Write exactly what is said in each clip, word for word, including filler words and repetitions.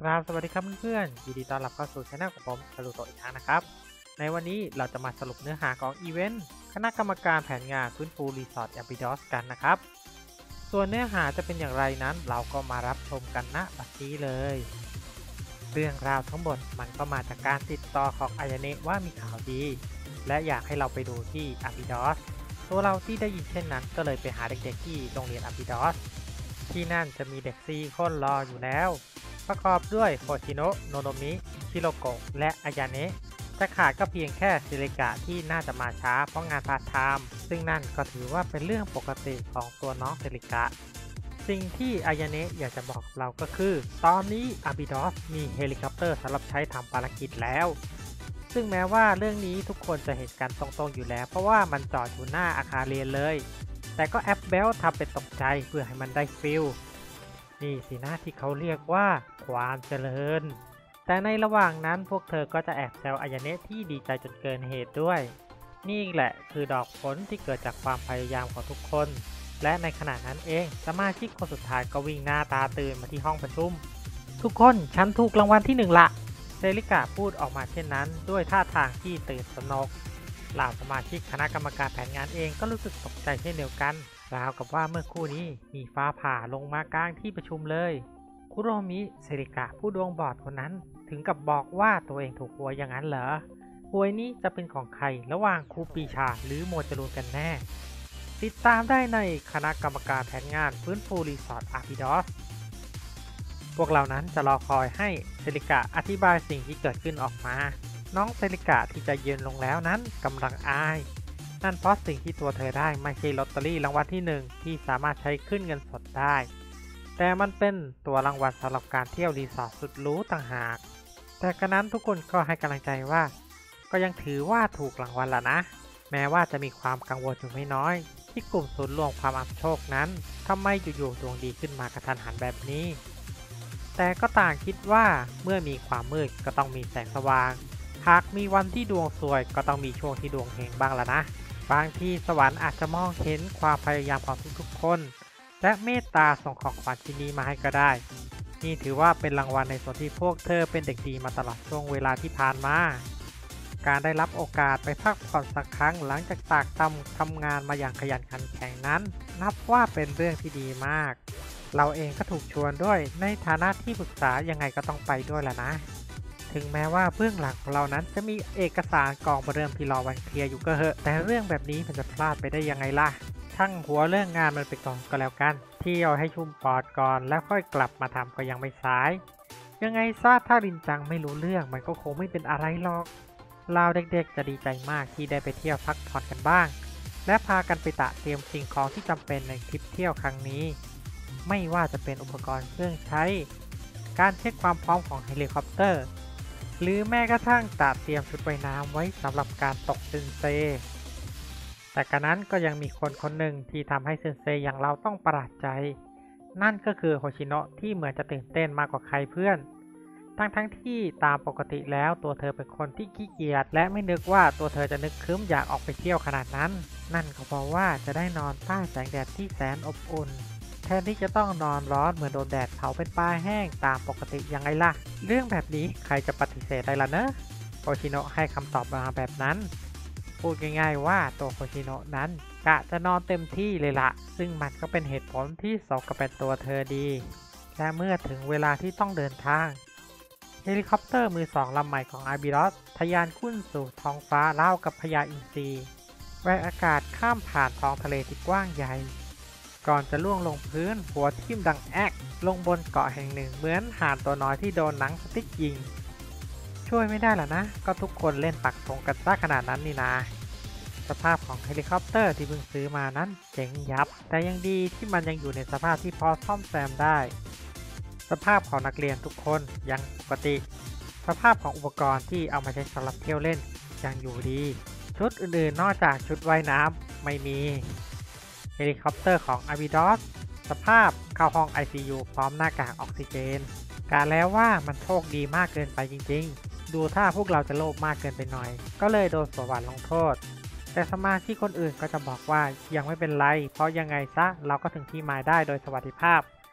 ครับสวัสดีครับเพื่อนๆยินดีต้อนรับเข้าสู่ช่องของผมสรุปตัวอีกครั้งนะครับในวันนี้เราจะมาสรุปเนื้อหาของอีเวนต์คณะกรรมการแผนงานฟื้นฟูรีสอร์ทแอมบิดอสกันนะครับส่วนเนื้อหาจะเป็นอย่างไรนั้นเราก็มารับชมกันณบัดนี้เลยเรื่องราวทั้งหมดมันก็มาจากการติดต่อของอายาเนะว่ามีข่าวดีและอยากให้เราไปดูที่แอมบิดอสตัวเราที่ได้ยินเช่นนั้นก็เลยไปหาเด็กๆที่โรงเรียนแอมบิดอสที่นั่นจะมีเด็กสี่คนรออยู่แล้วประกอบด้วยโฮชิโนะ โนโนมิ ชิโรโกะ และอายาเนะจะขาดก็เพียงแค่ซิริกะที่น่าจะมาช้าเพราะงานพาร์ทไทม์ซึ่งนั่นก็ถือว่าเป็นเรื่องปกติของตัวน้องซิริกะสิ่งที่อายาเนะอยากจะบอกเราก็คือตอนนี้อาบิดอสมีเฮลิคอปเตอร์สำหรับใช้ทำภารกิจแล้วซึ่งแม้ว่าเรื่องนี้ทุกคนจะเห็นกันตรงๆอยู่แล้วเพราะว่ามันจอดอยู่หน้าอาคารเรียนเลยแต่ก็แอปเบลทำเป็นตกใจเพื่อให้มันได้ฟิลนี่สินะที่เขาเรียกว่าความเจริญแต่ในระหว่างนั้นพวกเธอก็จะแอบแซวอายาเนะที่ดีใจจนเกินเหตุด้วยนี่แหละคือดอกผลที่เกิดจากความพยายามของทุกคนและในขณะนั้นเองสมาชิกคนสุดท้ายก็วิ่งหน้าตาตื่นมาที่ห้องประชุมทุกคนฉันถูกรางวัลที่หนึ่งละเซริกะพูดออกมาเช่นนั้นด้วยท่าทางที่ตื่นสนกเหล่าสมาชิกคณะกรรมการแผนงานเองก็รู้สึกตกใจเช่นเดียวกันราวกับว่าเมื่อคู่นี้มีฟ้าผ่าลงมากลางที่ประชุมเลยคุโรมิเซริกะผู้ดวงบอดคนนั้นถึงกับบอกว่าตัวเองถูกหวยอย่างนั้นเหรอหวยนี้จะเป็นของใครระหว่างครูปีชาหรือโมจรูนกันแน่ติดตามได้ในคณะกรรมการแผนงานฟื้นฟูรีสอร์ทอาร์พิดอสพวกเรานั้นจะรอคอยให้เซริกะอธิบายสิ่งที่เกิดขึ้นออกมาน้องเซริกะที่จะเย็นลงแล้วนั้นกำลังอายนั่นเพราะสิ่งที่ตัวเธอได้ไม่ใช่ลอตเตอรี่รางวัลที่หนึ่งที่สามารถใช้ขึ้นเงินสดได้แต่มันเป็นตัวรางวัลสำหรับการเที่ยวรีสอร์ทสุดหรูต่างหากแต่กระนั้นทุกคนก็ให้กำลังใจว่าก็ยังถือว่าถูกรางวัลละนะแม้ว่าจะมีความกังวลอยู่ไม่น้อยที่กลุ่มศูนย์รวมความอับโชคนั้นทำไมอยู่ๆดวงดีขึ้นมากระทันหันแบบนี้แต่ก็ต่างคิดว่าเมื่อมีความมืดก็ต้องมีแสงสว่างหากมีวันที่ดวงสวยก็ต้องมีช่วงที่ดวงเฮงบ้างละนะบางทีสวรรค์อาจจะมองเห็นความพยายามของทุกๆคนและเมตตาส่งของขวัญชิ้นนี้มาให้ก็ได้นี่ถือว่าเป็นรางวัลในส่วนที่พวกเธอเป็นเด็กดีมาตลอดช่วงเวลาที่ผ่านมาการได้รับโอกาสไปพักผ่อนสักครั้งหลังจากตากตำทำงานมาอย่างขยันขันแข็งนั้นนับว่าเป็นเรื่องที่ดีมากเราเองก็ถูกชวนด้วยในฐานะที่ปรึกษายังไงก็ต้องไปด้วยแหละนะถึงแม้ว่าเบื้องหลังของเรานั้นจะมีเอกสารกองเริ่มที่รอวันเคลียร์อยู่ก็เหอะแต่เรื่องแบบนี้มันจะพลาดไปได้ยังไงล่ะช่างหัวเรื่องงานมันไปก่อนก็แล้วกันเที่ยวให้ชุ่มปอดก่อนแล้วค่อยกลับมาทำก็ยังไม่สายยังไงซะถ้ารินจังไม่รู้เรื่องมันก็คงไม่เป็นอะไรหรอกเราเด็กๆจะดีใจมากที่ได้ไปเที่ยวพักผ่อนกันบ้างและพากันไปตะเตรียมสิ่งของที่จำเป็นในทริปเที่ยวครั้งนี้ไม่ว่าจะเป็นอุปกรณ์เครื่องใช้การเช็คความพร้อมของเฮลิคอปเตอร์หรือแม้กระทั่งจัดเตรียมชุดว่ายน้ำไว้สำหรับการตกเซนเซแต่กระนั้นก็ยังมีคนคนหนึ่งที่ทำให้เซนเซอย่างเราต้องประหลาดใจนั่นก็คือโฮชิโนะที่เหมือนจะตื่นเต้นมากกว่าใครเพื่อนทั้งทั้งที่ตามปกติแล้วตัวเธอเป็นคนที่ขี้เกียจและไม่นึกว่าตัวเธอจะนึกครึ้มอยากออกไปเที่ยวขนาดนั้นนั่นก็เพราะว่าจะได้นอนใต้แสงแดดที่แสนอบอุ่นแทนที่จะต้องนอนร้อนเหมือนโดนแดดเผาเป็นปลาแห้งตามปกติยังไงล่ะเรื่องแบบนี้ใครจะปฏิเสธได้ล่ะเนอะโฮชิโนะให้คำตอบมาแบบนั้นพูดง่ายๆว่าตัวโฮชิโนะนั้นกะจะนอนเต็มที่เลยละซึ่งมันก็เป็นเหตุผลที่สมกับเป็นตัวเธอดีและเมื่อถึงเวลาที่ต้องเดินทางเฮลิคอปเตอร์มือสองลำใหม่ของอาร์บิดอสทะยานขึ้นสู่ท้องฟ้าเล่ากับพญาอินทรีแหวกอากาศข้ามผ่านท้องทะเลที่กว้างใหญ่ก่อนจะล่วงลงพื้นหัวทิ่มดังแอ๊กลงบนเกาะแห่งหนึ่งเหมือนห่านตัวน้อยที่โดนหนังสติ๊กยิงช่วยไม่ได้หรอนะก็ทุกคนเล่นปักธงกันซะขนาดนั้นนี่นาสภาพของเฮลิคอปเตอร์ที่เพิ่งซื้อมานั้นเจ๋งยับแต่ยังดีที่มันยังอยู่ในสภาพที่พอซ่อมแซมได้สภาพของนักเรียนทุกคนยังปกติสภาพของอุปกรณ์ที่เอามาใช้สำหรับเที่ยวเล่นยังอยู่ดีชุดอื่นๆนอกจากชุดว่ายน้ำไม่มีเฮลิคอปเตอร์ของอาร์บิดอสสภาพเข้าห้อง ไอ ซี ยู พร้อมหน้ากากออกซิเจนกะแล้วว่ามันโชคดีมากเกินไปจริงๆดูถ้าพวกเราจะโลภมากเกินไปหน่อยก็เลยโดนสวรรค์ลงโทษแต่สมาชิกคนอื่นก็จะบอกว่ายังไม่เป็นไรเพราะยังไงซะเราก็ถึงที่หมายได้โดยสวัสดิภาพ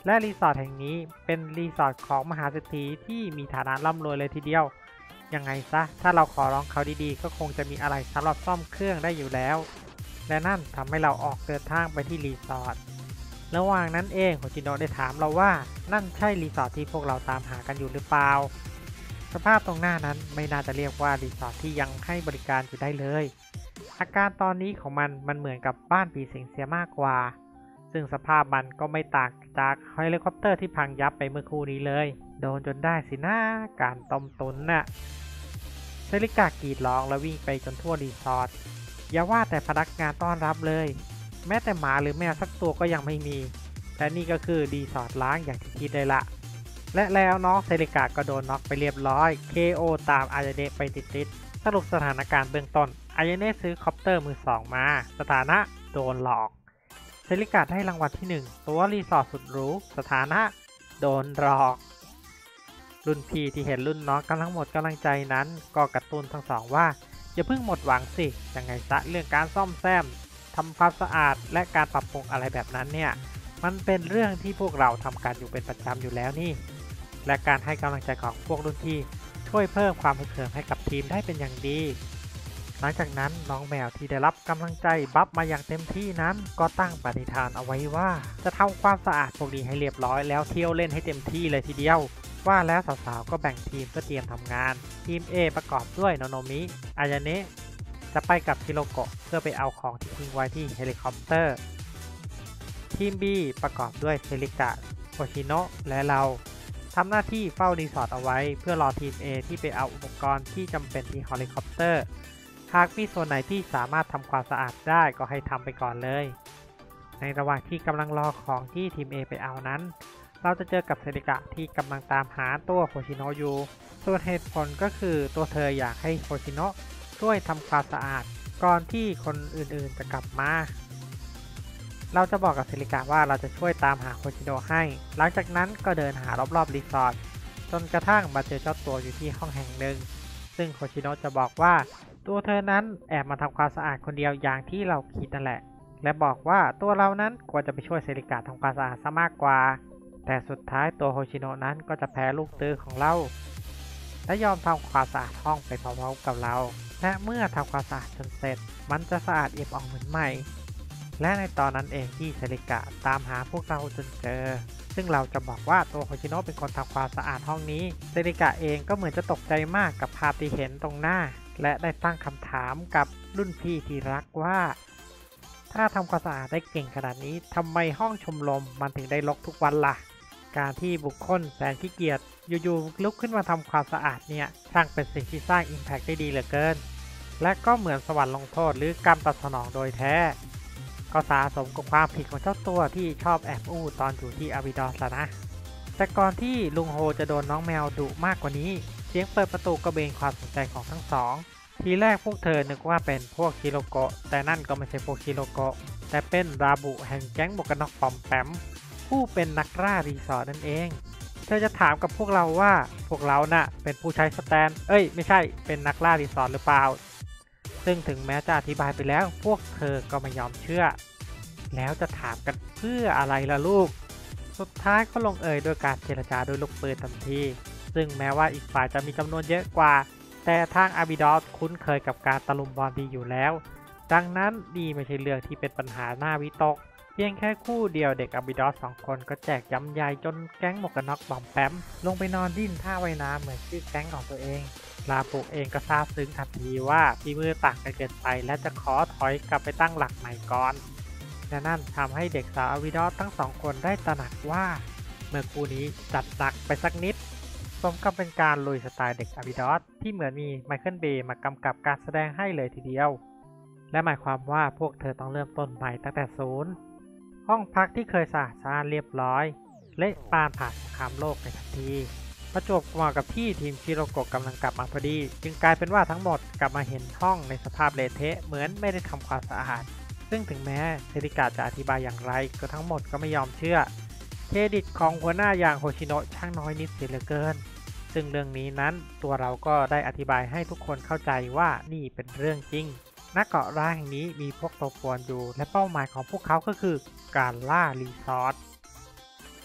และรีสอร์ทแห่งนี้เป็นรีสอร์ทของมหาเศรษฐีที่มีฐานะร่ำรวยเลยทีเดียวยังไงซะถ้าเราขอร้องเขาดีๆก็คงจะมีอะไรสำหรับซ่อมเครื่องได้อยู่แล้วและนั่นทำให้เราออกเดินทางไปที่รีสอร์ทระหว่างนั้นเองโฮจิโนะได้ถามเราว่านั่นใช่รีสอร์ทที่พวกเราตามหากันอยู่หรือเปล่าสภาพตรงหน้านั้นไม่น่าจะเรียกว่ารีสอร์ทที่ยังให้บริการอยู่ได้เลยอาการตอนนี้ของมันมันเหมือนกับบ้านผีสิงเสียมากกว่าซึ่งสภาพมันก็ไม่ต่างจากเฮลิคอปเตอร์ที่พังยับไปเมื่อครู่นี้เลยโดนจนได้สินะการต้มตุนน่ะเซริกากรีดร้องแล้ววิ่งไปจนทั่วรีสอร์ทอย่าว่าแต่พนักงานต้อนรับเลยแม้แต่หมาหรือแมวสักตัวก็ยังไม่มีและนี่ก็คือรีสอร์ทล้างอย่างที่คิดเลยละและแล้วน้องเซริกาก็โดนน็อกไปเรียบร้อย เค โอ ตามอายาเนะไปติดๆสรุปสถานการณ์เบื้องต้นอายาเนะซื้อคอปเตอร์มือสองมาสถานะโดนหลอกเซริกาได้รางวัลที่หนึ่งตัวรีสอร์ทสุดหรูสถานะโดนหลอกรุ่นพี่ที่เห็นรุ่นน้องกำลังหมดกำลังใจนั้นก็กระตุ้นทั้งสองว่าอย่าเพิ่งหมดหวังสิยังไงซะเรื่องการซ่อมแซมทำความสะอาดและการปรับปรุงอะไรแบบนั้นเนี่ยมันเป็นเรื่องที่พวกเราทำกันอยู่เป็นประจำอยู่แล้วนี่และการให้กำลังใจของพวกรุ่นพี่ช่วยเพิ่มความฮึกเหิมให้กับทีมได้เป็นอย่างดีหลังจากนั้นน้องแมวที่ได้รับกำลังใจบัฟมาอย่างเต็มที่นั้นก็ตั้งปณิธานเอาไว้ว่าจะทำความสะอาดพวกนี้ให้เรียบร้อยแล้วเที่ยวเล่นให้เต็มที่เลยทีเดียวว่าแล้วสาวๆก็แบ่งทีมเพื่อเตรียมทำงานทีม A ประกอบด้วยโนโนมิอายาเนะจะไปกับชิโรโกะเพื่อไปเอาของที่ทิ้งไว้ที่เฮลิคอปเตอร์ทีม B ประกอบด้วยเซริกะโคชิโนะและเราทำหน้าที่เฝ้ารีสอร์ทเอาไว้เพื่อรอทีม A ที่ไปเอาอุปกรณ์ที่จำเป็นที่เฮลิคอปเตอร์หากมีส่วนไหนที่สามารถทำความสะอาดได้ก็ให้ทำไปก่อนเลยในระหว่างที่กำลังรอของที่ทีม A ไปเอานั้นเราจะเจอกับเซริกะที่กำลังตามหาตัวโคชิโนะอยู่ส่วนเหตุผลก็คือตัวเธออยากให้โคชิโนะช่วยทำความสะอาดก่อนที่คนอื่นๆจะกลับมาเราจะบอกกับเซริกะว่าเราจะช่วยตามหาโคชิโนะให้หลังจากนั้นก็เดินหารอบๆรีสอร์ทจนกระทั่งมาเจอเจ้าตัวอยู่ที่ห้องแห่งหนึ่งซึ่งโคชิโนะจะบอกว่าตัวเธอนั้นแอบมาทำความสะอาดคนเดียวอย่างที่เราคิดนั่นแหละและบอกว่าตัวเรานั้นควรจะไปช่วยเซริกะทำความสะอาดซะมากกว่าแต่สุดท้ายตัวโคชิโนะนั้นก็จะแพ้ลูกตื้อของเราและยอมทำความสะอาดห้องไปพร้อมๆกับเราและเมื่อทำความสะอาดจนเสร็จมันจะสะอาดเอี่ยมอ่องเหมือนใหม่และในตอนนั้นเองที่เซริกะตามหาพวกเราจนเจอซึ่งเราจะบอกว่าตัวโคชิโนะเป็นคนทำความสะอาดห้องนี้เซริกะเองก็เหมือนจะตกใจมากกับภาพที่เห็นตรงหน้าและได้ตั้งคำถามกับรุ่นพี่ที่รักว่าถ้าทำความสะอาดได้เก่งขนาดนี้ทำไมห้องชมรมมันถึงได้รกทุกวันล่ะการที่บุคคลแสนขี้เกียจอยู่ๆลุกขึ้นมาทำความสะอาดเนี่ยช่างเป็นสิ่งที่สร้างอิมแพคได้ดีเหลือเกินและก็เหมือนสวรรค์ลงโทษหรือกรรมตอบสนองโดยแท้ก็สะสมกับความผิดของเจ้าตัวที่ชอบแอบอู้ตอนอยู่ที่อาบิดอสแล้วนะแต่ก่อนที่ลุงโฮจะโดนน้องแมวดุมากกว่านี้เสียงเปิดประตูก็เบนความสนใจของทั้งสองทีแรกพวกเธอนึกว่าเป็นพวกชิโรโกะแต่นั่นก็ไม่ใช่พวกชิโรโกะแต่เป็นราบุแห่งแก๊งหมวกกันน็อกปอมแปมผู้เป็นนักล่ารีสอร์ทนั่นเองเธอจะถามกับพวกเราว่าพวกเราน่ะเป็นผู้ใช้สแตนเอ้ยไม่ใช่เป็นนักล่ารีสอร์ทหรือเปล่าซึ่งถึงแม้จะอธิบายไปแล้วพวกเธอก็ไม่ยอมเชื่อแล้วจะถามกันเพื่ออะไรล่ะลูกสุดท้ายก็ลงเอยโดยการเจรจาโดยลูกปืนทันทีซึ่งแม้ว่าอีกฝ่ายจะมีจำนวนเยอะกว่าแต่ทางอาบิดอสคุ้นเคยกับการตะลุมบอลดีอยู่แล้วดังนั้นดีไม่ใช่เรื่องที่เป็นปัญหาหน้าวิตกเพียงแค่คู่เดียวเด็กอาบิดอสสองคนก็แจกย้ำใหญ่จนแก๊งหมวกกันน็อกบอมแปมลงไปนอนดิ้นท่าว่ายน้ำเหมือนชื่อแก๊งของตัวเองลาปุเองก็ซาบซึ้งทันทีว่าฝีมือต่างกันเกินไปและจะขอถอยกลับไปตั้งหลักใหม่ก่อนและนั่นทำให้เด็กสาวอาบิดอสทั้งสองคนได้ตระหนักว่าเมื่อคู่นี้จัดหนักไปสักนิดสมกับเป็นการลุยสไตล์เด็กอาบิดอสที่เหมือนมีไมเคิลเบย์มากำกับการแสดงให้เลยทีเดียวและหมายความว่าพวกเธอต้องเริ่มต้นใหม่ตั้งแต่ศูนย์ห้องพักที่เคยสะอาดสะอ้านเรียบร้อยเละปานผ่านสงครามโลกในทันทีประจวบเหมาะกับที่ทีมชิโรโกะกำลังกลับมาพอดีจึงกลายเป็นว่าทั้งหมดกลับมาเห็นห้องในสภาพเละเทะเหมือนไม่ได้ทำความสะอาดซึ่งถึงแม้เซริกะจะอธิบายอย่างไรก็ทั้งหมดก็ไม่ยอมเชื่อเครดิตของหัวหน้าอย่างโฮชิโนะช่างน้อยนิดเสียเหลือเกินซึ่งเรื่องนี้นั้นตัวเราก็ได้อธิบายให้ทุกคนเข้าใจว่านี่เป็นเรื่องจริงณเกาะร้างแห่งนี้มีพวกตัวป่วนอยู่และเป้าหมายของพวกเขาก็คือการล่ารีสอร์ทท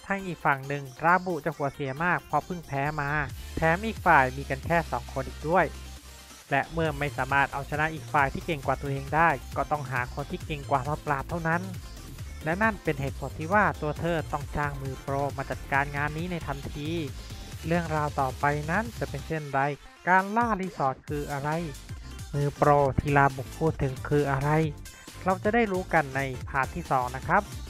างอีกฝั่งหนึ่งราบุจะหัวเสียมากเพราะเพิ่งแพ้มาแถมอีกฝ่ายมีกันแค่สองคนอีกด้วยและเมื่อไม่สามารถเอาชนะอีกฝ่ายที่เก่งกว่าตัวเองได้ก็ต้องหาคนที่เก่งกว่ามาปราบเท่านั้นและนั่นเป็นเหตุผลที่ว่าตัวเธอต้องจ้างมือโปรมาจัดการงานนี้ในทันทีเรื่องราวต่อไปนั้นจะเป็นเช่นไรการล่ารีสอร์ทคืออะไรมือโปรที่ราบุพูดถึงคืออะไรเราจะได้รู้กันในพาร์ทที่สองนะครับ